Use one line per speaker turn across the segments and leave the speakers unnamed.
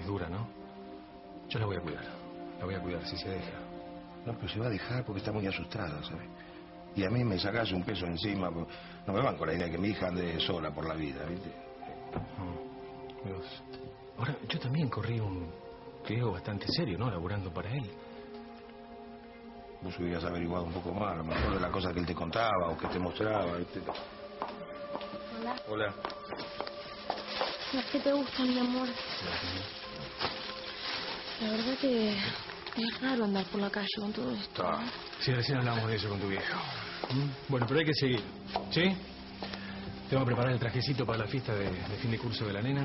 dura, ¿no? Yo la voy a cuidar. La voy a cuidar si se deja.
No, pero se va a dejar porque está muy asustada, ¿sabes? Y a mí me sacas un peso encima. No me van con la idea de que mi hija ande sola por la vida, ¿viste?
Dios. Ahora, yo también corrí un riesgo bastante serio, ¿no? Laburando para él.
Vos hubieras averiguado un poco más, a lo mejor de la cosa que él te contaba o que te mostraba, ¿viste?
Hola.
Hola.
¿Qué te gusta, mi amor? La verdad que es raro andar por la calle con todo esto.
¿No? Sí, recién hablamos de eso con tu viejo. Bueno, pero hay que seguir, ¿sí? Tengo que preparar el trajecito para la fiesta de fin de curso de la nena.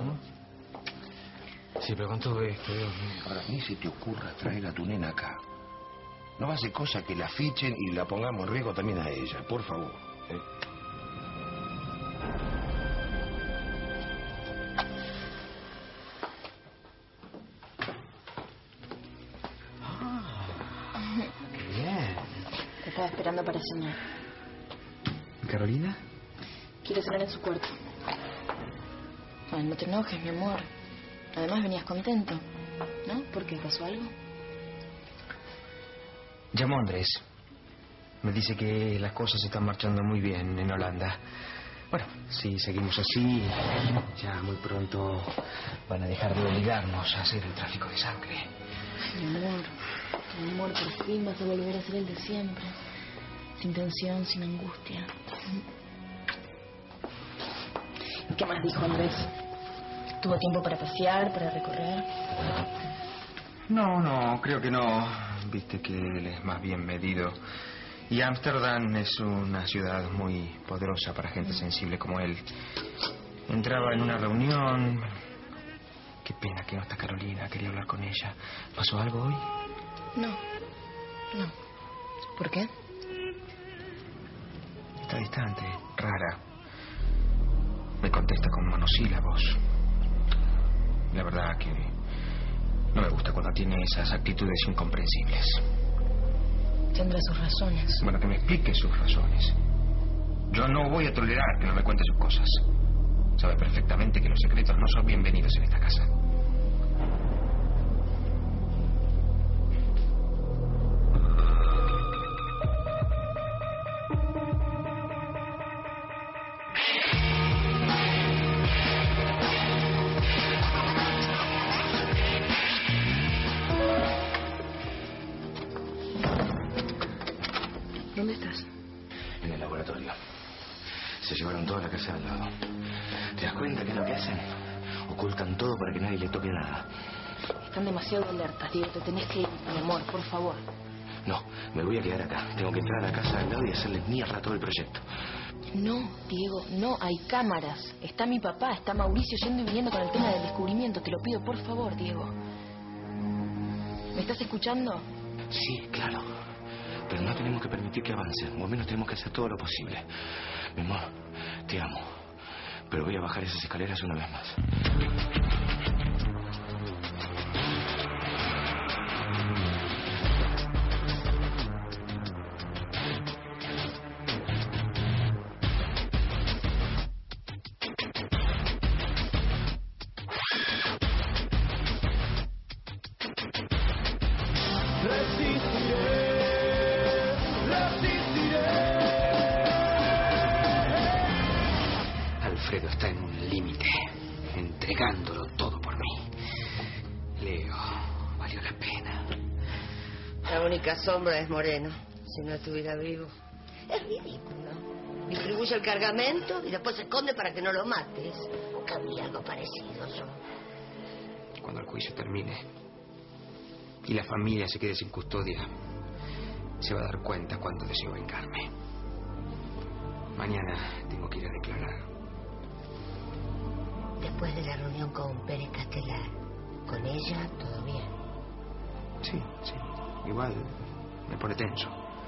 Sí, pero con todo esto, Dios mío.
Ahora, ni se te ocurra traer a tu nena acá. No va a ser cosa que la fichen y la pongamos en riesgo también a ella, por favor.
Qué bien.
Te estaba esperando para cenar.
¿Carolina?
Quiere cenar en su cuarto. Ay, no te enojes, mi amor. Además venías contento, ¿no? ¿Por qué? ¿Pasó algo?
Llamó Andrés. Me dice que las cosas están marchando muy bien en Holanda. Bueno, si seguimos así, ya muy pronto van a dejar de obligarnos a hacer el tráfico de sangre.
Ay, mi amor, por fin vas a volver a ser el de siempre. Sin tensión, sin angustia. ¿Y qué más dijo Andrés? ¿Tuvo tiempo para pasear, para recorrer?
No, creo que no. Viste que él es más bien medido. Y Ámsterdam es una ciudad muy poderosa para gente sensible como él. Entraba en una reunión. Qué pena que no está Carolina. Quería hablar con ella. ¿Pasó algo hoy?
No. ¿Por qué?
Está distante, rara. Me contesta con monosílabos. La verdad que no me gusta cuando tiene esas actitudes incomprensibles.
Tendrá sus razones.
Bueno, que me explique sus razones. Yo no voy a tolerar que no me cuente sus cosas. Sabe perfectamente que los secretos no son bienvenidos en esta casa.
¿Dónde estás?
En el laboratorio. Se llevaron toda la casa al lado. ¿Te das cuenta que es lo que hacen? Ocultan todo para que nadie le toque nada.
Están demasiado alertas, Diego. Te tenés que ir, mi amor, por favor.
No, me voy a quedar acá. Tengo que entrar a la casa al lado y hacerles mierda todo el proyecto.
No, Diego, no, hay cámaras. Está mi papá, está Mauricio yendo y viniendo con el tema del descubrimiento. Te lo pido, por favor, Diego. ¿Me estás escuchando?
Sí, claro. Pero no tenemos que permitir que avancen. O al menos tenemos que hacer todo lo posible. Mi amor, te amo. Pero voy a bajar esas escaleras una vez más.
Alfredo está en un límite, entregándolo todo por mí. Leo, valió la pena.
La única sombra es Moreno, si no estuviera vivo. Es ridículo. Distribuye el cargamento y después se esconde para que no lo mates. Nunca vi algo parecido yo.
Cuando el juicio termine y la familia se quede sin custodia, se va a dar cuenta cuando deseo vengarme. Mañana tengo que ir a declarar.
Después de la reunión con Pérez Castelar, con ella todo bien.
Sí. Igual me pone tenso.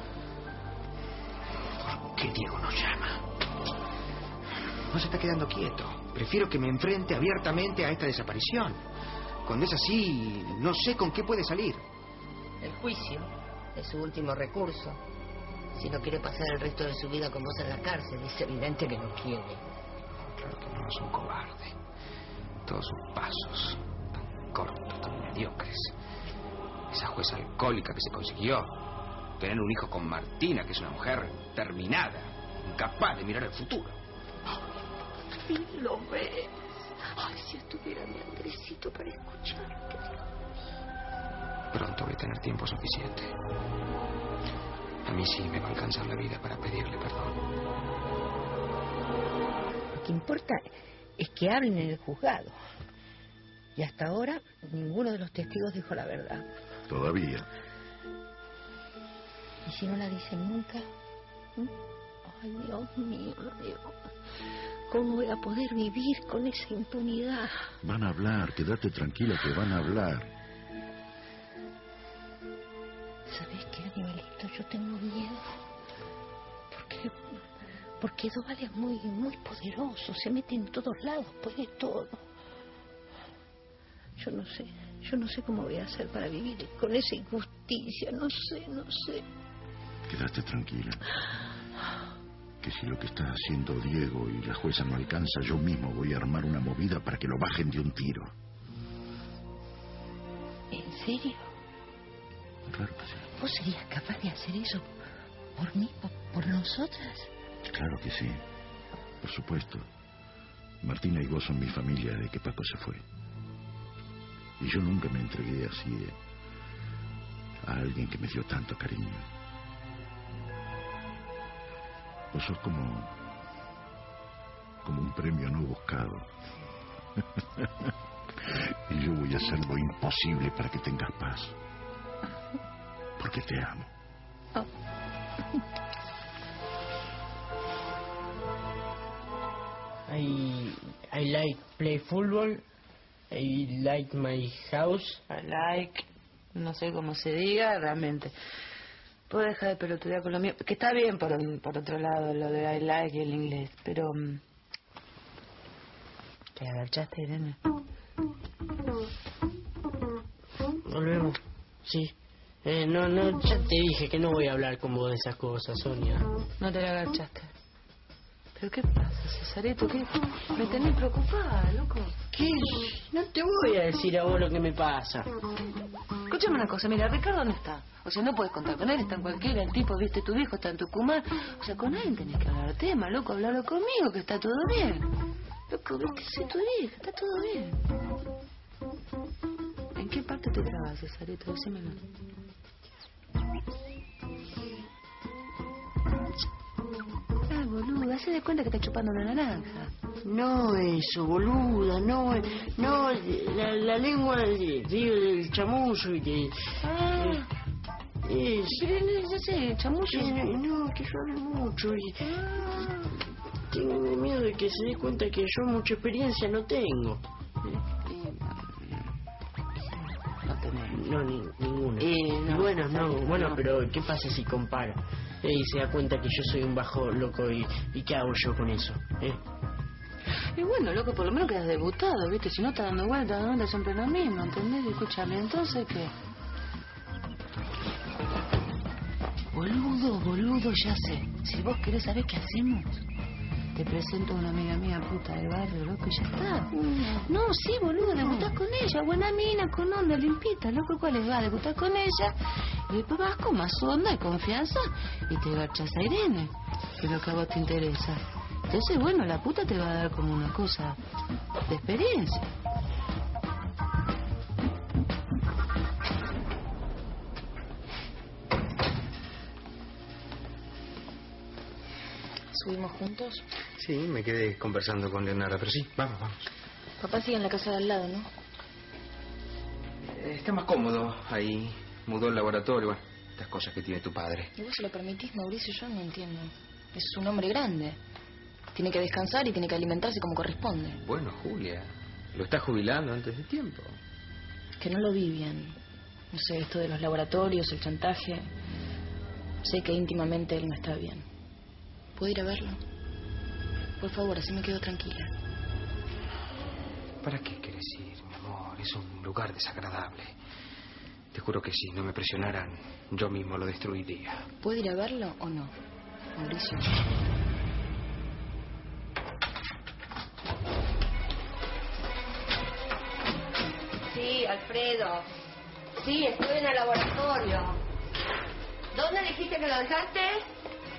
¿Por qué Diego no llama? No se está quedando quieto. Prefiero que me enfrente abiertamente a esta desaparición. Cuando es así, no sé con qué puede salir.
El juicio es su último recurso. Si no quiere pasar el resto de su vida con vos en la cárcel, es evidente que no quiere.
Claro que no, es un cobarde. Todos sus pasos tan jueza alcohólica que se consiguió. Tener un hijo con Martina, que es una mujer terminada, incapaz de mirar el futuro.
Sí, lo ves. Ay, si estuviera mi Andresito para escucharte.
Pronto voy a tener tiempo suficiente. A mí sí me va a alcanzar la vida para pedirle perdón.
Lo que importa es que hablen en el juzgado. Y hasta ahora ninguno de los testigos dijo la verdad.
Todavía.
¿Y si no la dicen nunca? Ay, Dios mío, Dios. ¿Cómo voy a poder vivir con esa impunidad?
Van a hablar, quédate tranquila que van a hablar.
¿Sabes qué, Aníbalito? Yo tengo miedo. Porque Doval es muy poderoso. Se mete en todos lados, puede todo. Yo no sé cómo voy a hacer para vivir con esa injusticia. No sé.
Quédate tranquila. Que si lo que está haciendo Diego y la jueza no alcanza, yo mismo voy a armar una movida para que lo bajen de un tiro.
¿En serio?
Claro que sí.
¿Vos serías capaz de hacer eso por mí, por nosotras?
Claro que sí. Por supuesto. Martina y vos son mi familia desde que Paco se fue. Y yo nunca me entregué así a alguien que me dio tanto cariño. Vos sos como un premio no buscado. Y yo voy a hacer lo imposible para que tengas paz. Porque te amo.
Oh.
I like play football. I like my house.
I like, no sé cómo se diga, realmente. Puedo dejar de pelotudear con lo mío, que está bien por otro lado lo de I like y el inglés, pero... ¿Te agachaste, Irene?
Volvemos, sí. No, ya te dije que no voy a hablar con vos de esas cosas, Sonia.
No te la agachaste. ¿Pero qué pasa, Cesarito? ¿Qué? Me tenés preocupada, loco.
¿Qué? No te voy a decir a vos lo que me pasa.
Escúchame una cosa, mira, Ricardo no está. O sea, no puedes contar con él, está en cualquiera. El tipo, viste, tu viejo está en Tucumán. O sea, con alguien tenés que hablar de tema, loco. Hablarlo conmigo, que está todo bien. Loco, viste, soy tu vieja, está todo bien. ¿En qué parte te trabas, Cesarito? Decímelo. Ah, boluda, hace de cuenta que está chupando una naranja.
No eso, boluda, no, la lengua del chamuyo y que...
Ah,
es...
pero ya sé, chamuyo.
No, que yo hablo mucho y... Tengo miedo de que se dé cuenta que yo mucha experiencia no tengo.
No tenés.
No, ninguna.
No,
Bueno, pero ¿qué pasa si compara? Y se da cuenta que yo soy un bajo loco y ¿qué hago yo con eso?
Y bueno, loco, por lo menos quedas debutado, ¿viste? Si no estás dando vueltas siempre lo mismo, ¿entendés? Escúchame, entonces, ¿qué? Boludo, ya sé. Si vos querés saber qué hacemos, te presento a una amiga mía puta del barrio, loco, y ya está. No, sí, boludo, debutás con ella, buena mina, con onda, limpita, loco, ¿cuál es? Va a debutar con ella, y después vas con más onda y confianza, y te garchas a Irene, que es lo que a vos te interesa. Entonces, bueno, la puta te va a dar como una cosa de experiencia.
¿Subimos juntos?
Sí, me quedé conversando con Leonardo, pero sí, vamos.
Papá sigue en la casa de al lado, ¿no?
Está más cómodo ahí, mudó el laboratorio, bueno, estas cosas que tiene tu padre.
¿Y vos se lo permitís, Mauricio? Yo no entiendo. Es un hombre grande. Tiene que descansar y tiene que alimentarse como corresponde.
Bueno, Julia, lo está jubilando antes de tiempo.
Que no lo vi bien. No sé, esto de los laboratorios, el chantaje. Sé que íntimamente él no está bien. ¿Puedo ir a verlo? Por favor, así me quedo tranquila.
¿Para qué quieres ir, mi amor? Es un lugar desagradable. Te juro que si no me presionaran, yo mismo lo destruiría.
¿Puedo ir a verlo o no, Mauricio?
Sí, Alfredo. Sí, estoy en el laboratorio. ¿Dónde dijiste que lo dejaste?